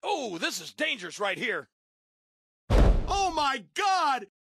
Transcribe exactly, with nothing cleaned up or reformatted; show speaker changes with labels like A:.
A: Oh, this is dangerous right here.
B: Oh my God!